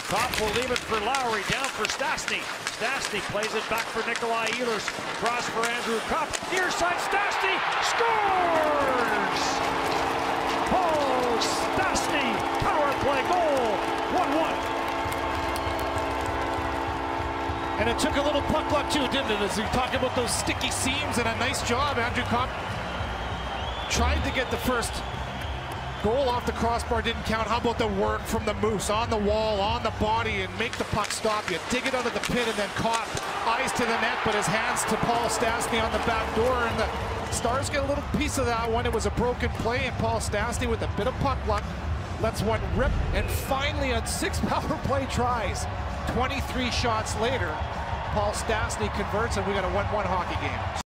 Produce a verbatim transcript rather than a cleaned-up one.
Kopp will leave it for Lowry, down for Stastny. Stastny plays it back for Nikolai Ehlers. Cross for Andrew Kopp. Near side, Stastny scores! Paul Stastny, power play goal, one one. And it took a little puck luck too, didn't it? As we talk about those sticky seams, and a nice job. Andrew Kopp tried to get the first goal off the crossbar, didn't count. How about the work from the Moose on the wall, on the body, and make the puck stop you. Dig it out of the pit, and then Kopp eyes to the net, but his hands to Paul Stastny on the back door, and the Stars get a little piece of that one. It was a broken play, and Paul Stastny with a bit of puck luck lets one rip, and finally on six power play tries, twenty-three shots later, Paul Stastny converts, and we got a one one hockey game.